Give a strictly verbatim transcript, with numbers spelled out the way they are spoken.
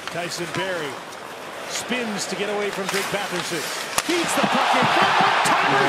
Tyson Barrie spins to get away from Drake Batherson. Feeds the puck in front. One-timer